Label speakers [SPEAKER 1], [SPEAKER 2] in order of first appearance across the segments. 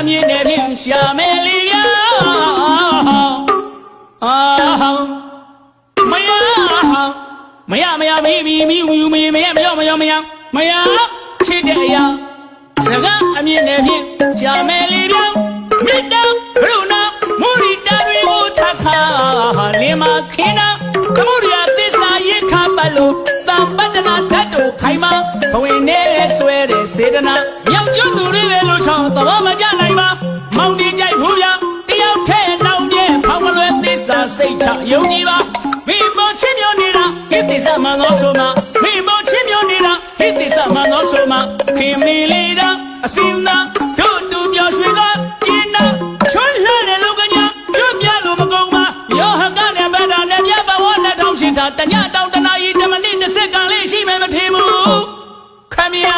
[SPEAKER 1] မြင်နေဖြင့်ရှာမယ်လေဗျာမရမရချစ်တဲ့အရာစကားအမြင်နဲ့ဖြင့်ရှာမယ်လေဗျာမေတ္တာကရုဏာမုရိဒတွေကိုထခါလင်းမခင်းနာသမုဒရာသစ္စာရိခပတ်လို့တံပတ္တနာဓာတ်တို့ခိုင်မာဘဝင်နဲ့ဆွဲတဲ့စေတနာမြောက်ကျွန်းသူတွေပဲလို့ချောင်းသဘောမကျနိုင်ပါမောင်ဒီကြိုက်ဘူးဗျာတယောက်ထဲနောင်ပြဲဖောက်မလွယ်သစ္စာစိတ်ချယုံကြည်ပါမိဘချင်းမျိုးနေတာဟိသစ္စာမှန်သောဆိုမှမိဘချင်းမျိုးနေတာဟိသစ္စာမှန်သောဆိုမှခင်မီလေးတာအစင်းသာတို့တူပြောရွှေကကျင်းနာချွန်းလှတဲ့လူကညာရွတ်ပြလို့မကုန်ပါယောဟကနဲ့ဗဒ္ဒနဲ့ပြဘဝနဲ့တောင်းရှင်တာတညတောင်းတနာကြီး10မိနစ်10စက္ကန့်လေးရှိမယ်မထင်ဘူးခမရ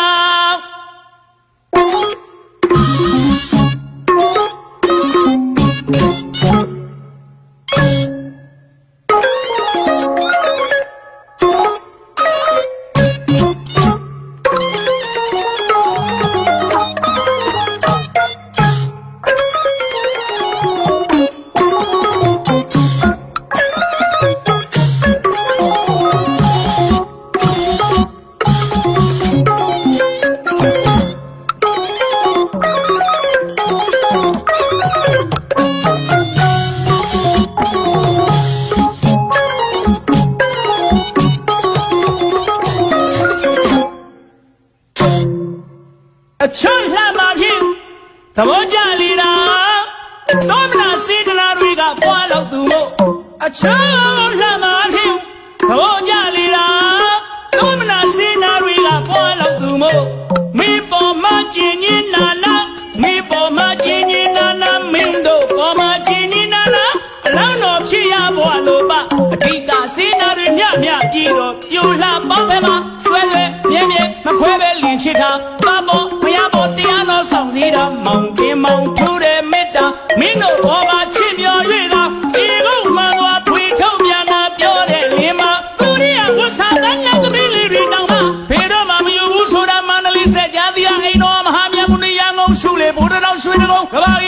[SPEAKER 1] သဘောကြလေတာသောမနာစေတနာတွေကပွားလို့သူမို့အချမ်းလှမ်းပါဖြင့်သဘောကြလေတာသောမနာစေတနာတွေကပွားလို့သူမို့မိပေါ်မှာကျင်နေနာနာမိပေါ်မှာကျင်နေနာနာမင်းတို့ပေါ်မှာကျင်နေနာနာအလောင်းတော်ဖြစ်ရဘွားလို့ပါအတိတ်ကစေနာတွေမြပြီးတော့ပြိုလှပေါင်းပဲမှာဆွဲမြဲမခွဲပဲလင်ချစ်တာပါပေါ်ဘုရားပေါ်တရားတော်ဆောင်စည်းတာမောင်တင်မောင်ထူးတဲ့မေတ္တာမင်းတို့ဘောပါချစ်မြော်၍သာဒီကုမှန်သွားဖွေထုတ်ပြန်တာပြောတဲ့လင်းမသူရိယဝဆာတန်းရဲ့သမီးလေးတွေတောင်းပါဖေတော့မှမယူဘူးဆိုတာမန္တလေးဆက်ကြားသီးအိမ်တော်မဟာမြတ်မုနီရငုံရှုလေဘုဒ္ဓတော်ရွှေတကုံကဘာ